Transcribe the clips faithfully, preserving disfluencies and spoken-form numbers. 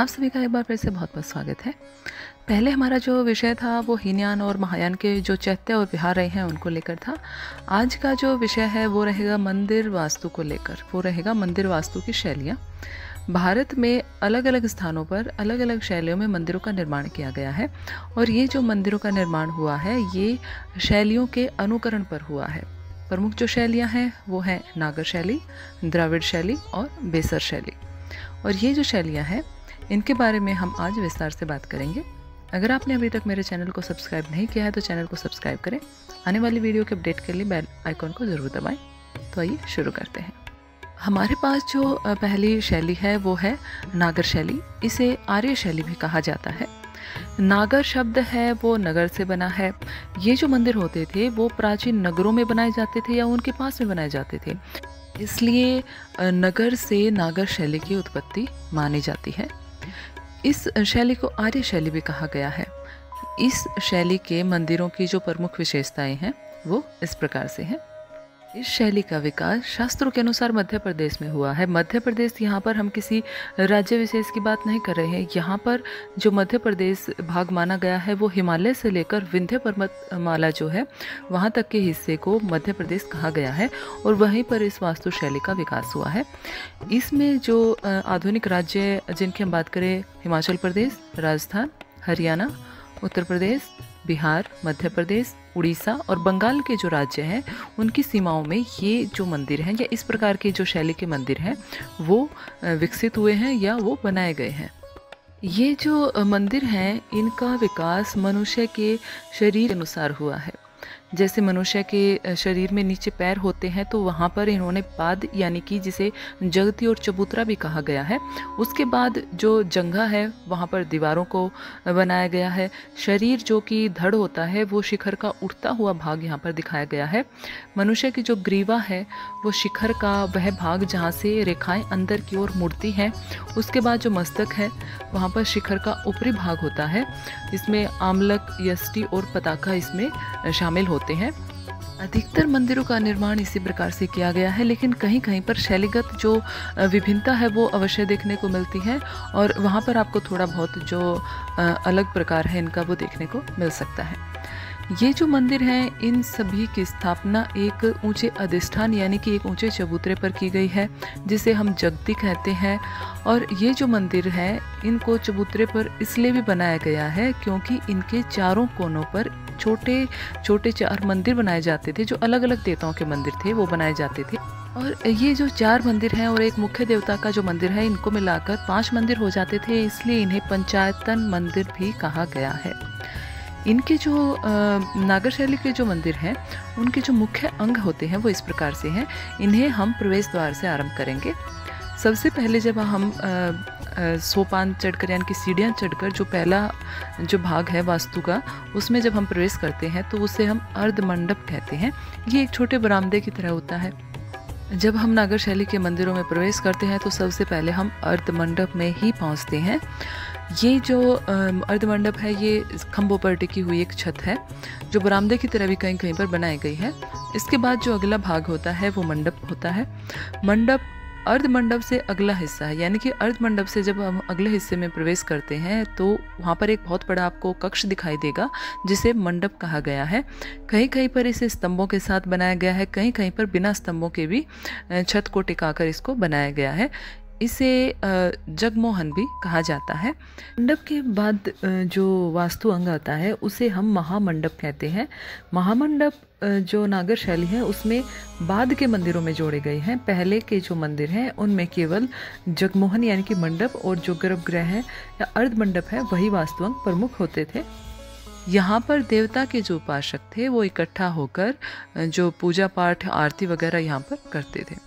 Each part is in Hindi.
आप सभी का एक बार फिर से बहुत बहुत स्वागत है। पहले हमारा जो विषय था वो हीनयान और महायान के जो चैत्य और विहार रहे हैं उनको लेकर था। आज का जो विषय है वो रहेगा मंदिर वास्तु को लेकर, वो रहेगा मंदिर वास्तु की शैलियाँ। भारत में अलग अलग स्थानों पर अलग अलग शैलियों में मंदिरों का निर्माण किया गया है और ये जो मंदिरों का निर्माण हुआ है ये शैलियों के अनुकरण पर हुआ है। प्रमुख जो शैलियाँ हैं वो हैं नागर शैली, द्राविड़ शैली और बेसर शैली। और ये जो शैलियाँ हैं इनके बारे में हम आज विस्तार से बात करेंगे। अगर आपने अभी तक मेरे चैनल को सब्सक्राइब नहीं किया है तो चैनल को सब्सक्राइब करें। आने वाली वीडियो के अपडेट के लिए बेल आइकॉन को ज़रूर दबाएं। तो आइए शुरू करते हैं। हमारे पास जो पहली शैली है वो है नागर शैली। इसे आर्य शैली भी कहा जाता है। नागर शब्द है वो नगर से बना है। ये जो मंदिर होते थे वो प्राचीन नगरों में बनाए जाते थे या उनके पास में बनाए जाते थे, इसलिए नगर से नागर शैली की उत्पत्ति मानी जाती है। इस शैली को आर्य शैली भी कहा गया है। इस शैली के मंदिरों की जो प्रमुख विशेषताएं हैं वो इस प्रकार से हैं। इस शैली का विकास शास्त्रों के अनुसार मध्य प्रदेश में हुआ है। मध्य प्रदेश, यहाँ पर हम किसी राज्य विशेष की बात नहीं कर रहे हैं। यहाँ पर जो मध्य प्रदेश भाग माना गया है वो हिमालय से लेकर विंध्य पर्वतमाला जो है वहाँ तक के हिस्से को मध्य प्रदेश कहा गया है और वहीं पर इस वास्तु शैली का विकास हुआ है। इसमें जो आधुनिक राज्य जिनकी हम बात करें, हिमाचल प्रदेश, राजस्थान, हरियाणा, उत्तर प्रदेश, बिहार, मध्य प्रदेश, उड़ीसा और बंगाल के जो राज्य हैं उनकी सीमाओं में ये जो मंदिर हैं या इस प्रकार के जो शैली के मंदिर हैं वो विकसित हुए हैं या वो बनाए गए हैं। ये जो मंदिर हैं इनका विकास मनुष्य के शरीर के अनुसार हुआ है। जैसे मनुष्य के शरीर में नीचे पैर होते हैं तो वहाँ पर इन्होंने पाद यानी कि जिसे जगती और चबूतरा भी कहा गया है, उसके बाद जो जंघा है वहाँ पर दीवारों को बनाया गया है। शरीर जो कि धड़ होता है वो शिखर का उठता हुआ भाग यहाँ पर दिखाया गया है। मनुष्य की जो ग्रीवा है वो शिखर का वह भाग जहाँ से रेखाएं अंदर की ओर मुड़ती हैं। उसके बाद जो मस्तक है वहाँ पर शिखर का ऊपरी भाग होता है। इसमें आमलक, यष्टि और पताका इसमें शामिल होते हैं। अधिकतर मंदिरों का निर्माण इसी प्रकार से किया गया है, लेकिन कहीं कहीं पर शैलीगत जो विभिन्नता है वो अवश्य देखने को मिलती है और वहाँ पर आपको थोड़ा बहुत जो अलग प्रकार है इनका वो देखने को मिल सकता है। ये जो मंदिर हैं इन सभी की स्थापना एक ऊंचे अधिष्ठान यानी कि एक ऊंचे चबूतरे पर की गई है जिसे हम जगती कहते हैं। और ये जो मंदिर हैं इनको चबूतरे पर इसलिए भी बनाया गया है क्योंकि इनके चारों कोनों पर छोटे छोटे चार मंदिर बनाए जाते थे। जो अलग अलग देवताओं के मंदिर थे वो बनाए जाते थे और ये जो चार मंदिर हैं और एक मुख्य देवता का जो मंदिर है इनको मिलाकर पांच मंदिर हो जाते थे, इसलिए इन्हें पंचायतन मंदिर भी कहा गया है। इनके जो नागर शैली के जो मंदिर हैं उनके जो मुख्य अंग होते हैं वो इस प्रकार से हैं। इन्हें हम प्रवेश द्वार से आरंभ करेंगे। सबसे पहले जब हम सोपान चढ़कर यानी कि सीढ़ियाँ चढ़कर जो पहला जो भाग है वास्तु का उसमें जब हम प्रवेश करते हैं तो उसे हम अर्ध मंडप कहते हैं। ये एक छोटे बरामदे की तरह होता है। जब हम नागर शैली के मंदिरों में प्रवेश करते हैं तो सबसे पहले हम अर्ध मंडप में ही पहुंचते हैं। ये जो अर्ध मंडप है ये खंभों पर टिकी हुई एक छत है जो बरामदे की तरह भी कहीं कहीं पर बनाई गई है। इसके बाद जो अगला भाग होता है वो मंडप होता है। मंडप अर्ध मंडप से अगला हिस्सा है, यानी कि अर्ध मंडप से जब हम अगले हिस्से में प्रवेश करते हैं तो वहाँ पर एक बहुत बड़ा आपको कक्ष दिखाई देगा जिसे मंडप कहा गया है। कहीं कहीं पर इसे स्तंभों के साथ बनाया गया है, कहीं कहीं पर बिना स्तंभों के भी छत को टिकाकर इसको बनाया गया है। इसे जगमोहन भी कहा जाता है। मंडप के बाद जो वास्तु अंग आता है उसे हम महामंडप कहते हैं। महामंडप जो नागर शैली है उसमें बाद के मंदिरों में जोड़े गए हैं। पहले के जो मंदिर हैं उनमें केवल जगमोहन यानी कि मंडप और जो गर्भगृह है या अर्ध मंडप है वही वास्तु अंग प्रमुख होते थे। यहाँ पर देवता के जो उपासक थे वो इकट्ठा होकर जो पूजा पाठ, आरती वगैरह यहाँ पर करते थे।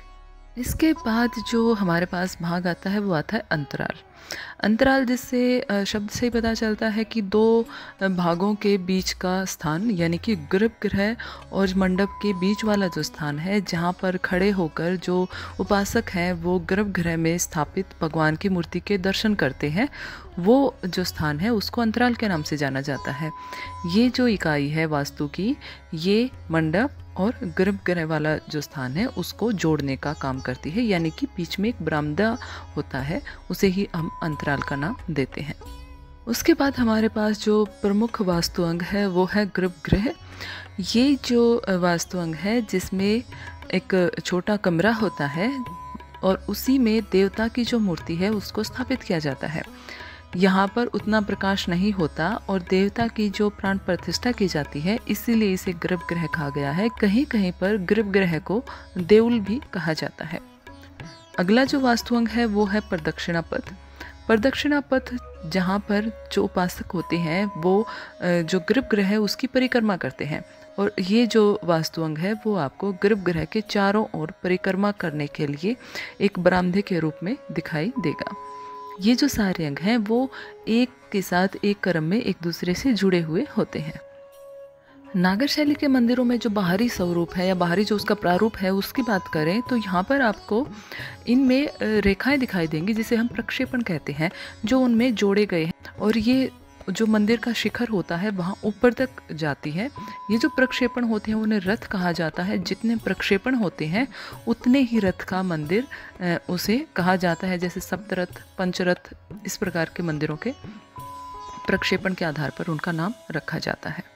इसके बाद जो हमारे पास भाग आता है वो आता है अंतराल। अंतराल जिससे शब्द से ही पता चलता है कि दो भागों के बीच का स्थान यानी कि गर्भगृह और मंडप के बीच वाला जो स्थान है जहाँ पर खड़े होकर जो उपासक हैं वो गर्भगृह में स्थापित भगवान की मूर्ति के दर्शन करते हैं, वो जो स्थान है उसको अंतराल के नाम से जाना जाता है। ये जो इकाई है वास्तु की ये मंडप और गर्भगृह वाला जो स्थान है उसको जोड़ने का काम करती है, यानी कि बीच में एक बरामदा होता है उसे ही हम हम अंतराल का नाम देते हैं। उसके बाद हमारे पास जो प्रमुख वास्तु अंग है वो है गर्भगृह। ये जो वास्तु अंग है जिसमें एक छोटा कमरा होता है और उसी में देवता की जो मूर्ति है उसको स्थापित किया जाता है। यहाँ पर उतना प्रकाश नहीं होता और देवता की जो प्राण प्रतिष्ठा की जाती है, इसीलिए इसे गर्भगृह कहा गया है। कहीं कहीं पर गर्भगृह को देउल भी कहा जाता है। अगला जो वास्तु अंग है वो है प्रदक्षिणा पथ। प्रदक्षिणा पथ जहाँ पर जो उपासक होते हैं वो जो गर्भगृह है उसकी परिक्रमा करते हैं और ये जो वास्तु अंग है वो आपको गर्भगृह के चारों ओर परिक्रमा करने के लिए एक बरामदे के रूप में दिखाई देगा। ये जो सारे अंग हैं वो एक के साथ एक क्रम में एक दूसरे से जुड़े हुए होते हैं। नागर शैली के मंदिरों में जो बाहरी स्वरूप है या बाहरी जो उसका प्रारूप है उसकी बात करें तो यहाँ पर आपको इनमें रेखाएं दिखाई देंगी जिसे हम प्रक्षेपण कहते हैं, जो उनमें जोड़े गए हैं और ये जो मंदिर का शिखर होता है वहाँ ऊपर तक जाती है। ये जो प्रक्षेपण होते हैं उन्हें रथ कहा जाता है। जितने प्रक्षेपण होते हैं उतने ही रथ का मंदिर उसे कहा जाता है। जैसे सप्तरथ, पंचरथ, इस प्रकार के मंदिरों के प्रक्षेपण के आधार पर उनका नाम रखा जाता है।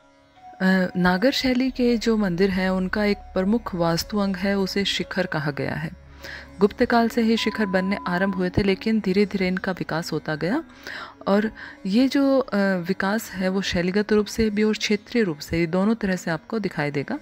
नागर शैली के जो मंदिर हैं उनका एक प्रमुख वास्तु अंग है, उसे शिखर कहा गया है। गुप्त काल से ही शिखर बनने आरंभ हुए थे, लेकिन धीरे धीरे इनका विकास होता गया और ये जो विकास है वो शैलीगत रूप से भी और क्षेत्रीय रूप से, दोनों तरह से आपको दिखाई देगा।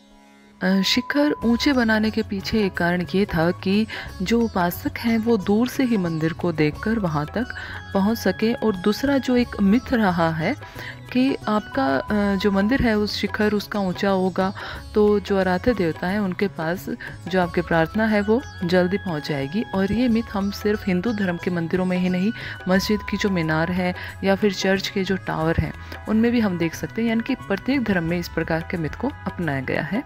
शिखर ऊंचे बनाने के पीछे एक कारण ये था कि जो उपासक हैं वो दूर से ही मंदिर को देखकर वहाँ तक पहुँच सके। और दूसरा जो एक मिथ रहा है कि आपका जो मंदिर है उस शिखर उसका ऊंचा होगा तो जो आराध्य देवता है उनके पास जो आपकी प्रार्थना है वो जल्दी पहुंच जाएगी। और ये मिथ हम सिर्फ हिंदू धर्म के मंदिरों में ही नहीं, मस्जिद की जो मीनार है या फिर चर्च के जो टावर हैं उनमें भी हम देख सकते हैं। यानी कि प्रत्येक धर्म में इस प्रकार के मिथ को अपनाया गया है।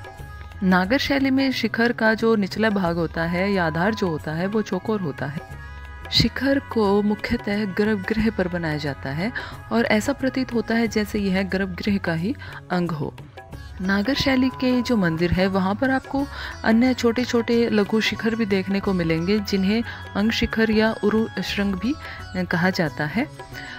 नागर शैली में शिखर का जो निचला भाग होता है या आधार जो होता है वो चौकोर होता है। शिखर को मुख्यतः गर्भगृह पर बनाया जाता है और ऐसा प्रतीत होता है जैसे यह गर्भगृह का ही अंग हो। नागर शैली के जो मंदिर है वहाँ पर आपको अन्य छोटे छोटे लघु शिखर भी देखने को मिलेंगे, जिन्हें अंग शिखर या उरु श्रृंग भी कहा जाता है।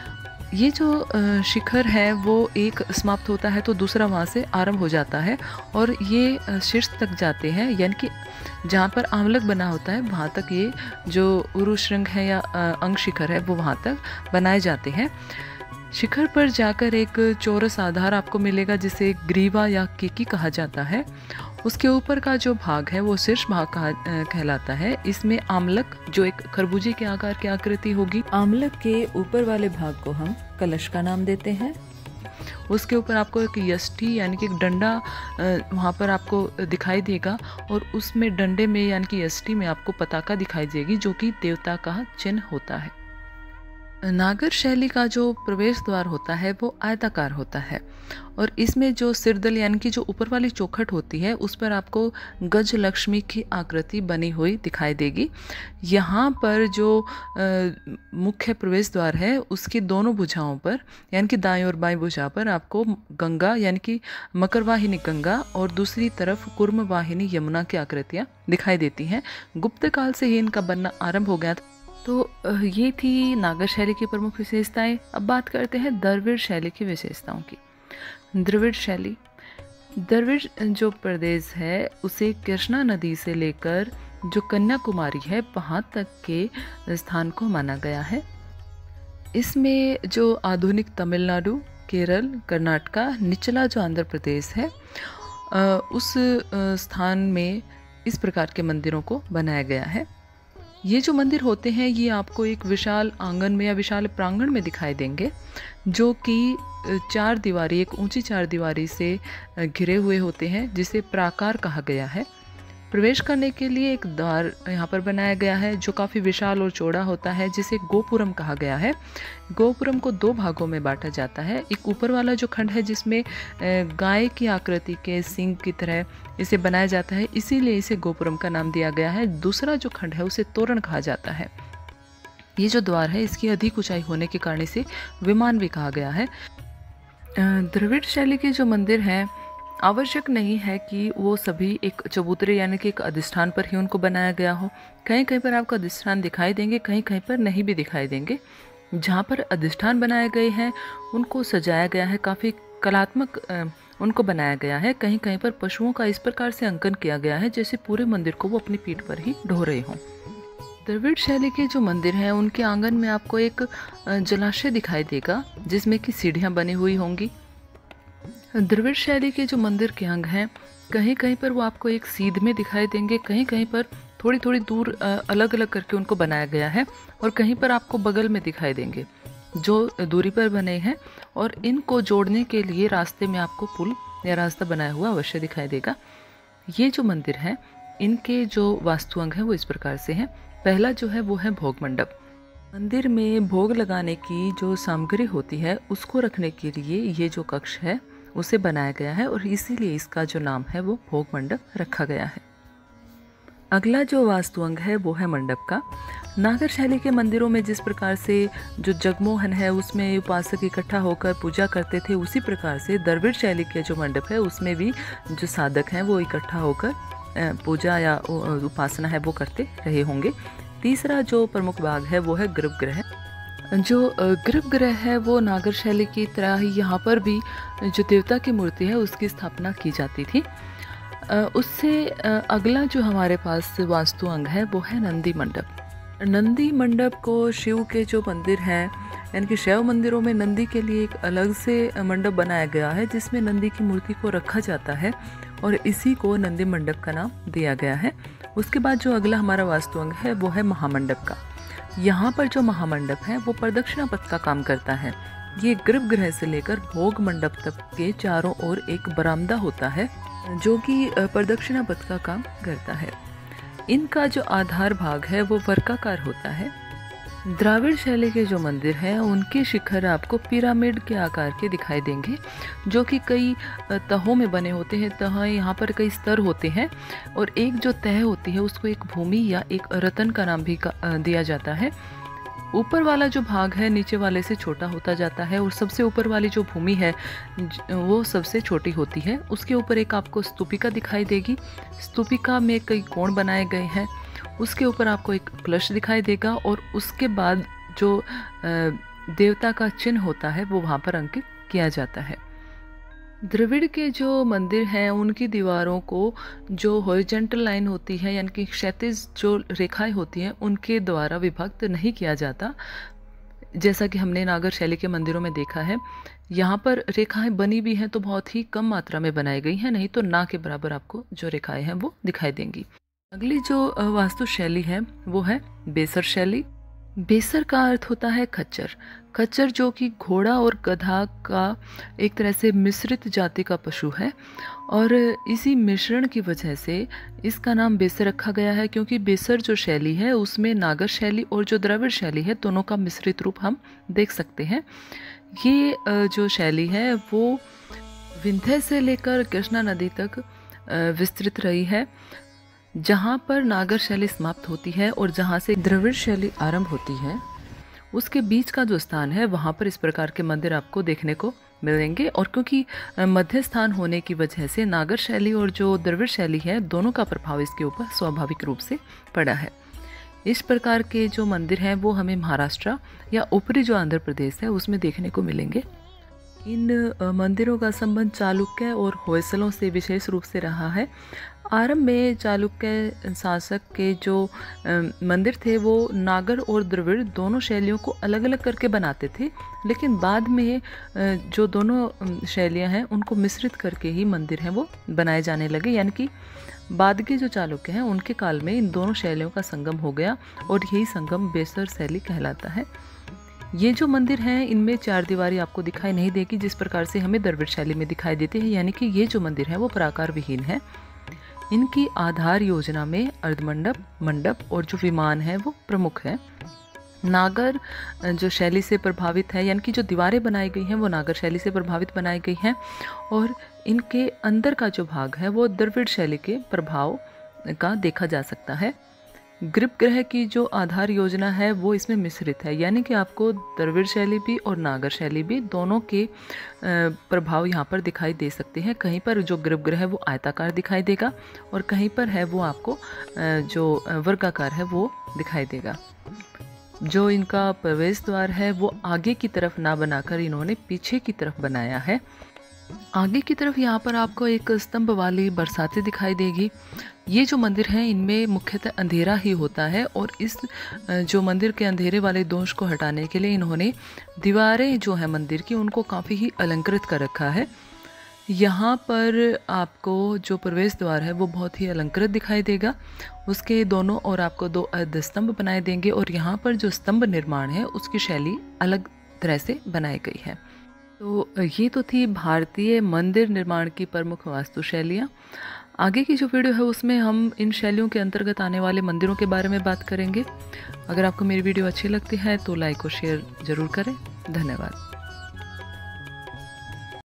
ये जो शिखर है वो एक समाप्त होता है तो दूसरा वहाँ से आरंभ हो जाता है और ये शीर्ष तक जाते हैं, यानी कि जहाँ पर आमलक बना होता है वहाँ तक ये जो उरु श्रृंग है या अंग शिखर है वो वहाँ तक बनाए जाते हैं। शिखर पर जाकर एक चौरस आधार आपको मिलेगा जिसे ग्रीवा या केकी कहा जाता है। उसके ऊपर का जो भाग है वो शीर्ष भाग कहा कहलाता है। इसमें आमलक जो एक खरबूजे के आकार की आकृति होगी, आमलक के ऊपर वाले भाग को हम कलश का नाम देते हैं। उसके ऊपर आपको एक यष्टि यानी कि एक डंडा वहाँ पर आपको दिखाई देगा और उसमें डंडे में यानी कि यष्टि में आपको पताका दिखाई देगी जो कि देवता का चिन्ह होता है। नागर शैली का जो प्रवेश द्वार होता है वो आयताकार होता है और इसमें जो सिरदल यानी कि जो ऊपर वाली चौखट होती है उस पर आपको गज लक्ष्मी की आकृति बनी हुई दिखाई देगी। यहाँ पर जो आ, मुख्य प्रवेश द्वार है उसकी दोनों भुजाओं पर यानी कि दाएं और बाएं भुजा पर आपको गंगा यानी कि मकर वाहिनी गंगा और दूसरी तरफ कुर्म वाहिनी यमुना की आकृतियाँ दिखाई देती हैं। गुप्त काल से ही इनका बनना आरंभ हो गया था। तो ये थी नागर शैली की प्रमुख विशेषताएं। अब बात करते हैं द्रविड़ शैली की विशेषताओं की। द्रविड़ शैली, द्रविड़ जो प्रदेश है उसे कृष्णा नदी से लेकर जो कन्याकुमारी है वहाँ तक के स्थान को माना गया है। इसमें जो आधुनिक तमिलनाडु, केरल, कर्नाटका, निचला जो आंध्र प्रदेश है उस स्थान में इस प्रकार के मंदिरों को बनाया गया है। ये जो मंदिर होते हैं ये आपको एक विशाल आंगन में या विशाल प्रांगण में दिखाई देंगे जो कि चार दीवारी, एक ऊंची चार दीवारी से घिरे हुए होते हैं जिसे प्राकार कहा गया है। प्रवेश करने के लिए एक द्वार यहाँ पर बनाया गया है जो काफ़ी विशाल और चौड़ा होता है जिसे गोपुरम कहा गया है। गोपुरम को दो भागों में बांटा जाता है। एक ऊपर वाला जो खंड है जिसमें गाय की आकृति के सिंग की तरह इसे बनाया जाता है, इसीलिए इसे गोपुरम का नाम दिया गया है। दूसरा जो खंड है उसे तोरण कहा जाता है। ये जो द्वार है इसकी अधिक ऊंचाई होने के कारण इसे विमान भी कहा गया है। द्रविड़ शैली के जो मंदिर हैं आवश्यक नहीं है कि वो सभी एक चबूतरे यानी कि एक अधिष्ठान पर ही उनको बनाया गया हो। कहीं कहीं पर आपको अधिष्ठान दिखाई देंगे, कहीं कहीं पर नहीं भी दिखाई देंगे। जहाँ पर अधिष्ठान बनाए गए हैं उनको सजाया गया है, काफ़ी कलात्मक उनको बनाया गया है। कहीं कहीं पर पशुओं का इस प्रकार से अंकन किया गया है जैसे पूरे मंदिर को वो अपनी पीठ पर ही ढो रहे हों। द्रविड़ शैली के जो मंदिर हैं उनके आंगन में आपको एक जलाशय दिखाई देगा जिसमें कि सीढ़ियाँ बनी हुई होंगी। द्रविड़ शैली के जो मंदिर के अंग हैं कहीं कहीं पर वो आपको एक सीध में दिखाई देंगे, कहीं कहीं पर थोड़ी थोड़ी दूर अलग अलग करके उनको बनाया गया है और कहीं पर आपको बगल में दिखाई देंगे जो दूरी पर बने हैं। और इनको जोड़ने के लिए रास्ते में आपको पुल या रास्ता बनाया हुआ अवश्य दिखाई देगा। ये जो मंदिर हैं इनके जो वास्तुअंग हैं वो इस प्रकार से हैं। पहला जो है वो है भोग मंडप। मंदिर में भोग लगाने की जो सामग्री होती है उसको रखने के लिए ये जो कक्ष है उसे बनाया गया है और इसीलिए इसका जो नाम है वो भोग मंडप रखा गया है। अगला जो वास्तुअंग है वो है मंडप का। नागर शैली के मंदिरों में जिस प्रकार से जो जगमोहन है उसमें उपासक इकट्ठा होकर पूजा करते थे, उसी प्रकार से द्रविड़ शैली के जो मंडप है उसमें भी जो साधक हैं वो इकट्ठा होकर पूजा या उपासना है वो करते रहे होंगे। तीसरा जो प्रमुख भाग है वो है गर्भगृह। जो गर्भगृह है वो नागर शैली की तरह ही यहाँ पर भी जो देवता की मूर्ति है उसकी स्थापना की जाती थी। उससे अगला जो हमारे पास वास्तु अंग है वो है नंदी मंडप। नंदी मंडप को शिव के जो मंदिर हैं यानी कि शैव मंदिरों में नंदी के लिए एक अलग से मंडप बनाया गया है जिसमें नंदी की मूर्ति को रखा जाता है और इसी को नंदी मंडप का नाम दिया गया है। उसके बाद जो अगला हमारा वास्तु अंग है वो है महामंडप का। यहाँ पर जो महामंडप है वो प्रदक्षिणा पथ का काम करता है। ये गर्भगृह से लेकर भोग मंडप तक के चारों ओर एक बरामदा होता है जो कि प्रदक्षिणा पथ का काम करता है। इनका जो आधार भाग है वो वर्गाकार होता है। द्राविड़ शैली के जो मंदिर हैं उनके शिखर आपको पिरामिड के आकार के दिखाई देंगे जो कि कई तहों में बने होते हैं। तह यहाँ पर कई स्तर होते हैं और एक जो तह होती है उसको एक भूमि या एक रतन का नाम भी दिया जाता है। ऊपर वाला जो भाग है नीचे वाले से छोटा होता जाता है और सबसे ऊपर वाली जो भूमि है वो सबसे छोटी होती है। उसके ऊपर एक आपको स्तूपिका दिखाई देगी। स्तूपिका में कई कोण बनाए गए हैं। उसके ऊपर आपको एक कलश दिखाई देगा और उसके बाद जो देवता का चिन्ह होता है वो वहाँ पर अंकित किया जाता है। द्रविड़ के जो मंदिर हैं उनकी दीवारों को जो हॉरिजॉन्टल लाइन होती है यानी कि क्षैतिज जो रेखाएं होती हैं उनके द्वारा विभक्त नहीं किया जाता, जैसा कि हमने नागर शैली के मंदिरों में देखा है। यहाँ पर रेखाएं बनी भी हैं तो बहुत ही कम मात्रा में बनाई गई हैं, नहीं तो ना के बराबर आपको जो रेखाएं हैं वो दिखाई देंगी। अगली जो वास्तु शैली है वो है बेसर शैली। बेसर का अर्थ होता है खच्चर। खच्चर जो कि घोड़ा और गधा का एक तरह से मिश्रित जाति का पशु है और इसी मिश्रण की वजह से इसका नाम बेसर रखा गया है, क्योंकि बेसर जो शैली है उसमें नागर शैली और जो द्रविड़ शैली है दोनों का मिश्रित रूप हम देख सकते हैं। ये जो शैली है वो विंध्य से लेकर कृष्णा नदी तक विस्तृत रही है, जहाँ पर नागर शैली समाप्त होती है और जहाँ से द्रविड़ शैली आरंभ होती है उसके बीच का जो स्थान है वहाँ पर इस प्रकार के मंदिर आपको देखने को मिलेंगे। और क्योंकि मध्य स्थान होने की वजह से नागर शैली और जो द्रविड़ शैली है दोनों का प्रभाव इसके ऊपर स्वाभाविक रूप से पड़ा है। इस प्रकार के जो मंदिर हैं वो हमें महाराष्ट्र या ऊपरी जो आंध्र प्रदेश है उसमें देखने को मिलेंगे। इन मंदिरों का संबंध चालुक्य और होयसलों से विशेष रूप से रहा है। आरंभ में चालुक्य शासक के जो मंदिर थे वो नागर और द्रविड़ दोनों शैलियों को अलग अलग करके बनाते थे, लेकिन बाद में जो दोनों शैलियां हैं उनको मिश्रित करके ही मंदिर हैं वो बनाए जाने लगे। यानी कि बाद के जो चालुक्य हैं उनके काल में इन दोनों शैलियों का संगम हो गया और यही संगम बेसर शैली कहलाता है। ये जो मंदिर हैं इनमें चार दीवारी आपको दिखाई नहीं देगी जिस प्रकार से हमें द्रविड़ शैली में दिखाई देती है, यानी कि ये जो मंदिर है वो प्राकार विहीन है। इनकी आधार योजना में अर्धमंडप, मंडप और जो विमान है वो प्रमुख है। नागर जो शैली से प्रभावित है, यानी कि जो दीवारें बनाई गई हैं वो नागर शैली से प्रभावित बनाई गई हैं और इनके अंदर का जो भाग है वो द्रविड़ शैली के प्रभाव का देखा जा सकता है। ग्रीप ग्रह की जो आधार योजना है वो इसमें मिश्रित है, यानी कि आपको द्रविड़ शैली भी और नागर शैली भी दोनों के प्रभाव यहाँ पर दिखाई दे सकते हैं। कहीं पर जो ग्रीप ग्रह है वो आयताकार दिखाई देगा और कहीं पर है वो आपको जो वर्गाकार है वो दिखाई देगा। जो इनका प्रवेश द्वार है वो आगे की तरफ ना बनाकर इन्होंने पीछे की तरफ बनाया है। आगे की तरफ यहाँ पर आपको एक स्तंभ वाली बरसाती दिखाई देगी। ये जो मंदिर हैं इनमें मुख्यतः अंधेरा ही होता है और इस जो मंदिर के अंधेरे वाले दोष को हटाने के लिए इन्होंने दीवारें जो है मंदिर की उनको काफ़ी ही अलंकृत कर रखा है। यहाँ पर आपको जो प्रवेश द्वार है वो बहुत ही अलंकृत दिखाई देगा। उसके दोनों ओर आपको दो अर्ध स्तंभ बनाए देंगे और यहाँ पर जो स्तंभ निर्माण है उसकी शैली अलग तरह से बनाई गई है। तो ये तो थी भारतीय मंदिर निर्माण की प्रमुख वास्तु शैलियाँ। आगे की जो वीडियो है उसमें हम इन शैलियों के अंतर्गत आने वाले मंदिरों के बारे में बात करेंगे। अगर आपको मेरी वीडियो अच्छी लगती है तो लाइक और शेयर ज़रूर करें। धन्यवाद।